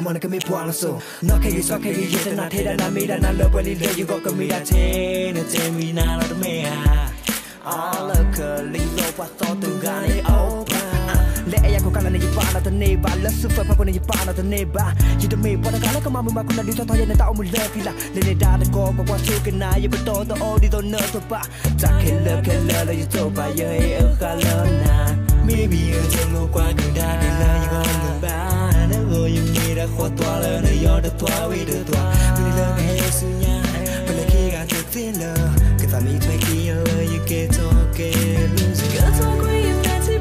on cái mi qua là số nó cái gì so cái gì thế nào thế đã mi đã nằm lỡ quên đi lỡ you got cái mi đã thế nên thế mi na là mẹ à all the curly low qua to từ gan ấy lẽ ya ko kala ni pa na tane ba la su fa pa ko ni pa na tane ba you to me pa kala ka ma ma ko na di to ya na ta mu le pila le ne da da ko ko su ke na ya to to o di to no to pa ta ke le la you to ba ye e ka la na maybe you don't know qua đường đa đi la you go no ba na go you me da kho to la na yo da to we da to we le ka he su nya pa le ki ga to te la ke ta mi twe ki yo you get to ke lose you to go you fancy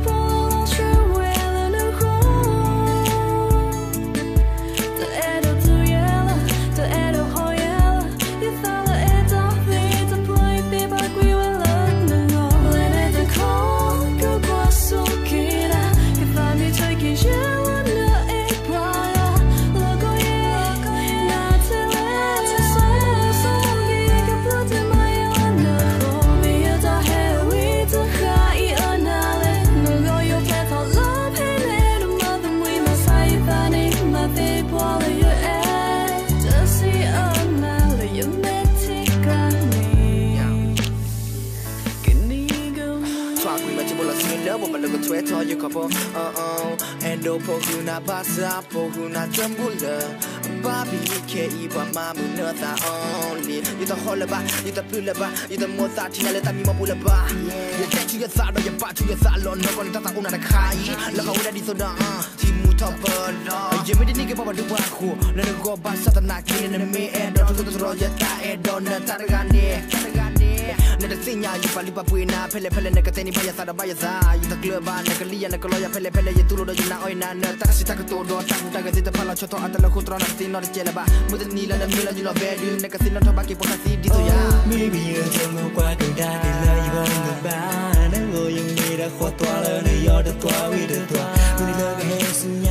to your couple and do pohuna basa pohuna jambula baby ke iba mamu na ta only you the whole ba you the pula ba you the motha tina le ta mi mapula ba you get to your side ya ba to your side lo no ko ta ta una na khai la ka una di so da ti mu top lo ye me ni ke ba du ba ko na ko ba sa ta na ki ne me e do to to ro ya ta e do na ta ga ne Nada sinya you pali pa puina pele pele na ka teni baya sa da baya za you the club ba na ka liya na ka loya pele pele ye tulo do na oi na na ta si ta ka to do ta ta ga zita pala choto atala khutro na tin no chela ba muda ni la na mi la you lo value na ka sin no ba ki po ka si di so ya maybe you don't know qua đường đa đi la you on the ba na go you me da kho to la na yo da to we da to we le ga he sunya